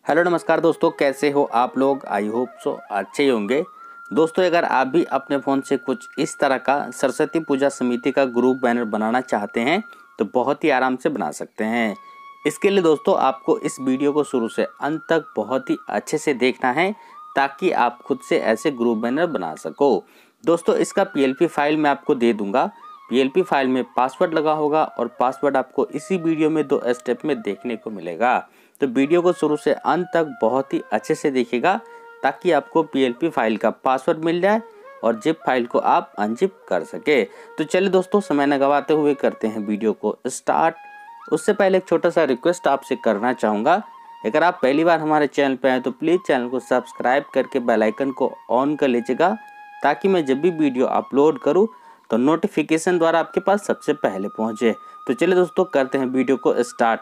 Hello नमस्कार दोस्तों, कैसे हो आप लोग। आई होप सो अच्छे ही होंगे। दोस्तों अगर आप भी अपने फ़ोन से कुछ इस तरह का सरस्वती पूजा समिति का ग्रुप बैनर बनाना चाहते हैं तो बहुत ही आराम से बना सकते हैं। इसके लिए दोस्तों आपको इस वीडियो को शुरू से अंत तक बहुत ही अच्छे से देखना है ताकि आप खुद से ऐसे ग्रुप बैनर बना सको। दोस्तों इसका PLP फाइल मैं आपको दे दूँगा। PLP फाइल में पासवर्ड लगा होगा और पासवर्ड आपको इसी वीडियो में 2 स्टेप में देखने को मिलेगा। तो वीडियो को शुरू से अंत तक बहुत ही अच्छे से देखिएगा ताकि आपको PLP फाइल का पासवर्ड मिल जाए और जिप फाइल को आप अनजिप कर सके। तो चलिए दोस्तों समय न गवाते हुए करते हैं वीडियो को स्टार्ट। उससे पहले एक छोटा सा रिक्वेस्ट आपसे करना चाहूँगा, अगर आप पहली बार हमारे चैनल पर आए तो प्लीज़ चैनल को सब्सक्राइब करके बेल आइकन को ऑन कर लीजिएगा ताकि मैं जब भी वीडियो अपलोड करूँ तो नोटिफिकेशन द्वारा आपके पास सबसे पहले पहुँचे। तो चलिए दोस्तों करते हैं वीडियो को स्टार्ट।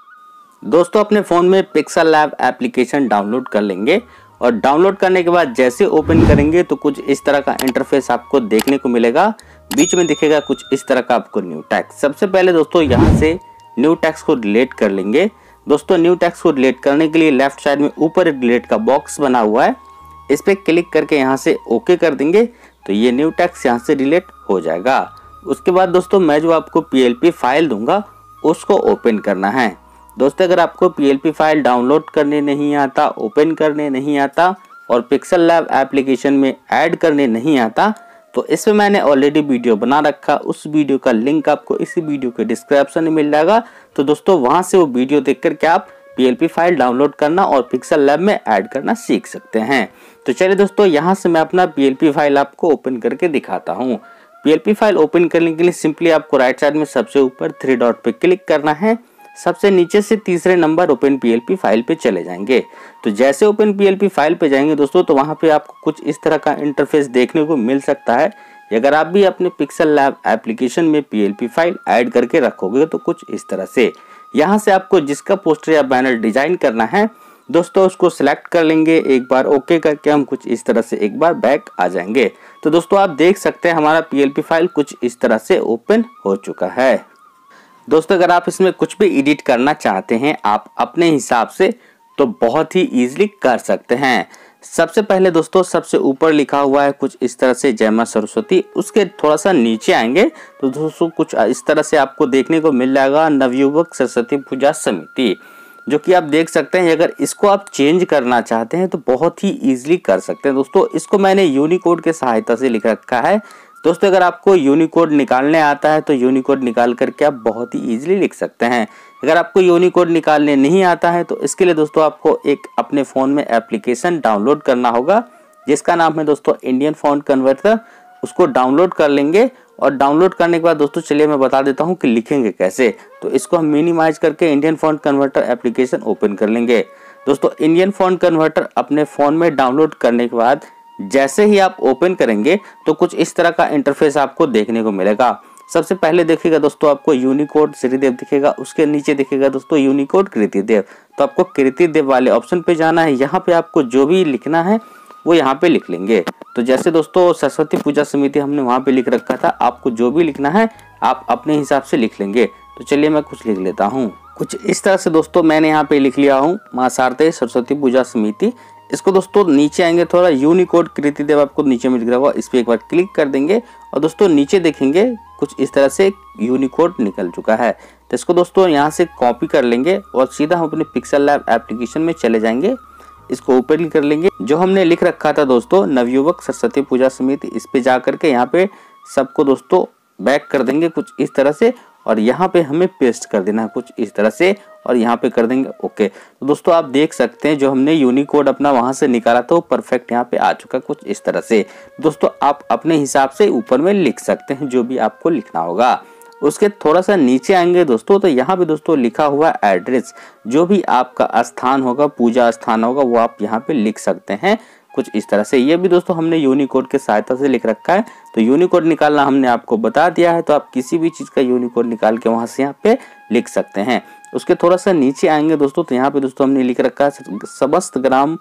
दोस्तों अपने फ़ोन में पिक्सल लैब एप्लीकेशन डाउनलोड कर लेंगे और डाउनलोड करने के बाद जैसे ओपन करेंगे तो कुछ इस तरह का इंटरफेस आपको देखने को मिलेगा। बीच में दिखेगा कुछ इस तरह का आपको न्यू टैक्स। सबसे पहले दोस्तों यहाँ से न्यू टैक्स को डिलीट कर लेंगे। दोस्तों न्यू टैक्स को डिलीट करने के लिए लेफ्ट साइड में ऊपर एक डिलीट का बॉक्स बना हुआ है, इस पर क्लिक करके यहाँ से ओके कर देंगे तो ये न्यू टैक्स यहाँ से डिलीट हो जाएगा। उसके बाद दोस्तों मैं जो आपको PLP फाइल दूंगा उसको ओपन करना है। दोस्तों अगर आपको PLP फाइल डाउनलोड करने नहीं आता, ओपन करने नहीं आता और पिक्सल लैब एप्लीकेशन में ऐड करने नहीं आता तो इसमें मैंने ऑलरेडी वीडियो बना रखा, उस वीडियो का लिंक आपको इसी वीडियो के डिस्क्रिप्शन में मिल जाएगा। तो दोस्तों वहां से वो वीडियो देख करके आप PLP फाइल डाउनलोड करना और पिक्सल लैब में ऐड करना सीख सकते हैं। तो चलिए दोस्तों यहाँ से मैं अपना PLP फाइल आपको ओपन करके दिखाता हूँ। PLP फाइल ओपन करने के लिए सिंपली आपको राइट साइड में सबसे ऊपर 3 डॉट पे क्लिक करना है। सबसे नीचे से तीसरे नंबर ओपन PLP फाइल पे चले जाएंगे। तो जैसे ओपन PLP फाइल पे जाएंगे दोस्तों तो वहाँ पे आपको कुछ इस तरह का इंटरफेस देखने को मिल सकता है। अगर आप भी अपने पिक्सल लैब एप्लीकेशन में PLP फाइल ऐड करके रखोगे तो कुछ इस तरह से यहाँ से आपको जिसका पोस्टर या बैनर डिजाइन करना है दोस्तों उसको सिलेक्ट कर लेंगे। एक बार ओके करके हम कुछ इस तरह से एक बार बैक आ जाएंगे। तो दोस्तों आप देख सकते हैं हमारा PLP फाइल कुछ इस तरह से ओपन हो चुका है। दोस्तों अगर आप इसमें कुछ भी एडिट करना चाहते हैं आप अपने हिसाब से तो बहुत ही इजीली कर सकते हैं। सबसे पहले दोस्तों सबसे ऊपर लिखा हुआ है कुछ इस तरह से जय मां सरस्वती, उसके थोड़ा सा नीचे आएंगे तो दोस्तों कुछ इस तरह से आपको देखने को मिल जाएगा नवयुवक सरस्वती पूजा समिति, जो कि आप देख सकते हैं। अगर इसको आप चेंज करना चाहते हैं तो बहुत ही इजीली कर सकते हैं। दोस्तों इसको मैंने यूनिकोड के सहायता से लिख रखा है। दोस्तों अगर आपको यूनिकोड निकालने आता है तो यूनिकोड निकाल करके आप बहुत ही इजीली लिख सकते हैं। अगर आपको यूनिकोड निकालने नहीं आता है तो इसके लिए दोस्तों आपको एक अपने फ़ोन में एप्लीकेशन डाउनलोड करना होगा जिसका नाम है दोस्तों इंडियन फॉन्ट कन्वर्टर। उसको डाउनलोड कर लेंगे और डाउनलोड करने के बाद दोस्तों चलिए मैं बता देता हूँ कि लिखेंगे कैसे। तो इसको हम मिनिमाइज करके Indian font converter application open कर लेंगे। दोस्तों इंडियन फॉन्ट कन्वर्टर अपने फ़ोन में डाउनलोड करने के बाद जैसे ही आप ओपन करेंगे तो कुछ इस तरह का इंटरफेस आपको देखने को मिलेगा। सबसे पहले देखिएगा दोस्तों आपको यूनिकोड श्रीदेव दिखेगा, उसके नीचे दिखेगा दोस्तों यूनिकोड कृतिदेव। तो आपको कृतिदेव वाले ऑप्शन पे जाना है। यहाँ पे आपको जो भी लिखना है वो यहाँ पे लिख लेंगे। तो जैसे दोस्तों सरस्वती पूजा समिति हमने वहाँ पे लिख रखा था, आपको जो भी लिखना है आप अपने हिसाब से लिख लेंगे। तो चलिए मैं कुछ लिख लेता हूँ। कुछ इस तरह से दोस्तों मैंने यहाँ पे लिख लिया हूँ मां शारदे सरस्वती पूजा समिति। इसको दोस्तों नीचे आएंगे थोड़ा यूनिकोड कृतिदेव आपको नीचे में दिख रहा होगा, इस पर एक बार क्लिक कर देंगे और दोस्तों नीचे देखेंगे कुछ इस तरह से यूनिकोड निकल चुका है। तो इसको दोस्तों यहाँ से कॉपी कर लेंगे और सीधा हम अपने पिक्सल लैब एप्लीकेशन में चले जाएंगे। इसको ओपन कर लेंगे। जो हमने लिख रखा था दोस्तों नवयुवक सरस्वती पूजा समिति, इस पे जा करके यहाँ पे सबको दोस्तों बैक कर देंगे कुछ इस तरह से और यहाँ पे हमें पेस्ट कर देना है कुछ इस तरह से और यहाँ पे कर देंगे ओके। तो दोस्तों आप देख सकते हैं जो हमने यूनिकोड अपना वहां से निकाला था वो परफेक्ट यहाँ पे आ चुका कुछ इस तरह से। दोस्तों आप अपने हिसाब से ऊपर में लिख सकते हैं जो भी आपको लिखना होगा। उसके थोड़ा सा नीचे आएंगे दोस्तों तो यहाँ पे दोस्तों लिखा हुआ एड्रेस, जो भी आपका स्थान होगा पूजा स्थान होगा वो आप यहाँ पे लिख सकते हैं कुछ इस तरह से। ये भी दोस्तों हमने यूनिकोड के सहायता से लिख रखा है। तो यूनिकोड निकालना हमने आपको बता दिया है, तो आप किसी भी चीज़ का यूनिकोड निकाल के वहाँ से यहाँ पे लिख सकते हैं। उसके थोड़ा सा नीचे आएंगे दोस्तों तो यहाँ पे दोस्तों हमने लिख रखा है समस्त ग्राम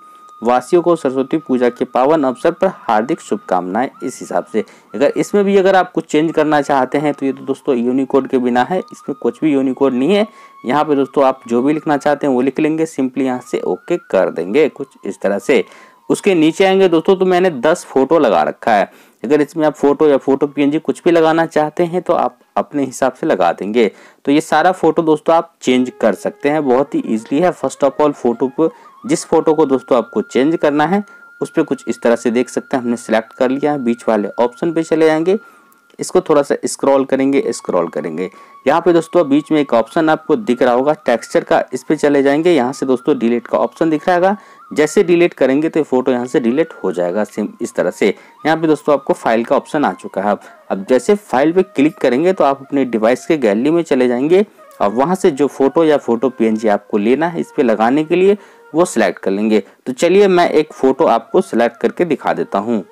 वासियों को सरस्वती पूजा के पावन अवसर पर हार्दिक शुभकामनाएं। इस हिसाब से अगर इसमें भी अगर आप कुछ चेंज करना चाहते हैं तो ये तो दोस्तों यूनिकोड के बिना है, इसमें कुछ भी यूनिकोड नहीं है। यहाँ पे दोस्तों आप जो भी लिखना चाहते हैं वो लिख लेंगे, सिंपली यहाँ से ओके कर देंगे कुछ इस तरह से। उसके नीचे आएंगे दोस्तों तो मैंने 10 फोटो लगा रखा है। अगर इसमें आप फोटो या फोटो पीएनजी कुछ भी लगाना चाहते हैं तो आप अपने हिसाब से लगा देंगे। तो ये सारा फोटो दोस्तों आप चेंज कर सकते हैं, बहुत ही इजीली है। फर्स्ट ऑफ ऑल फोटो को, जिस फोटो को दोस्तों आपको चेंज करना है उस पर कुछ इस तरह से देख सकते हैं हमने सिलेक्ट कर लिया है। बीच वाले ऑप्शन पे चले जाएंगे, इसको थोड़ा सा स्क्रॉल करेंगे। यहाँ पे दोस्तों बीच में एक ऑप्शन आपको दिख रहा होगा टेक्सचर का, इस पे चले जाएंगे। यहाँ से दोस्तों डिलीट का ऑप्शन दिख रहा है, जैसे डिलीट करेंगे तो फोटो यहाँ से डिलीट हो जाएगा सेम इस तरह से। यहाँ पे दोस्तों आपको फाइल का ऑप्शन आ चुका है। अब जैसे फाइल पे क्लिक करेंगे तो आप अपने डिवाइस के गैलरी में चले जाएंगे और वहाँ से जो फोटो या फोटो पीएनजी आपको लेना है इस पे लगाने के लिए वो सिलेक्ट कर लेंगे। तो चलिए मैं एक फोटो आपको सिलेक्ट करके दिखा देता हूँ।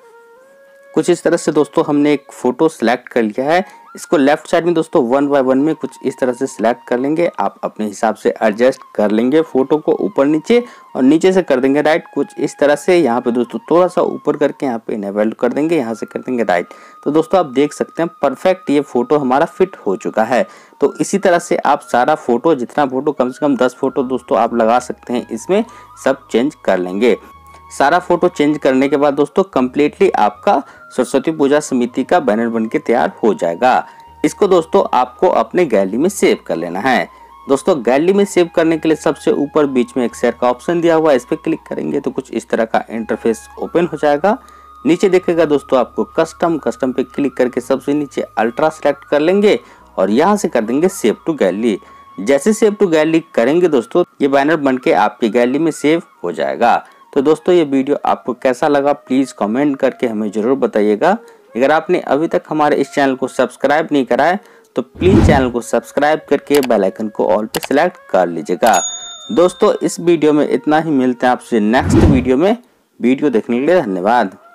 कुछ इस तरह से दोस्तों हमने एक फोटो सिलेक्ट कर लिया है। इसको लेफ्ट साइड में दोस्तों 1 बाय 1 में कुछ इस तरह से सिलेक्ट कर लेंगे। आप अपने हिसाब से एडजस्ट कर लेंगे फोटो को ऊपर नीचे, और नीचे से कर देंगे राइट कुछ इस तरह से। यहाँ पे दोस्तों थोड़ा सा ऊपर करके यहाँ पे इनेबल कर देंगे, यहाँ से कर देंगे राइट। तो दोस्तों आप देख सकते हैं परफेक्ट ये फोटो हमारा फिट हो चुका है। तो इसी तरह से आप सारा फोटो, जितना फोटो, कम से कम 10 फोटो दोस्तों आप लगा सकते हैं, इसमें सब चेंज कर लेंगे। सारा फोटो चेंज करने के बाद दोस्तों कम्प्लीटली आपका सरस्वती पूजा समिति का बैनर बनके तैयार हो जाएगा। इसको दोस्तों आपको अपने गैलरी में सेव कर लेना है। दोस्तों गैलरी में सेव करने के लिए सबसे ऊपर बीच में एक शेयर का ऑप्शन दिया हुआ है, इस पर क्लिक करेंगे तो कुछ इस तरह का इंटरफेस ओपन हो जाएगा। नीचे देखेगा दोस्तों आपको कस्टम पे क्लिक करके सबसे नीचे अल्ट्रा सेलेक्ट कर लेंगे और यहाँ से कर देंगे सेव टू गैलरी। जैसे सेव टू गैलरी करेंगे दोस्तों ये बैनर बनके आपकी गैलरी में सेव हो जाएगा। तो दोस्तों ये वीडियो आपको कैसा लगा प्लीज़ कमेंट करके हमें ज़रूर बताइएगा। अगर आपने अभी तक हमारे इस चैनल को सब्सक्राइब नहीं करा है तो प्लीज़ चैनल को सब्सक्राइब करके बेल आइकन को ऑल पे सिलेक्ट कर लीजिएगा। दोस्तों इस वीडियो में इतना ही, मिलते हैं आपसे नेक्स्ट वीडियो में। वीडियो देखने के लिए धन्यवाद।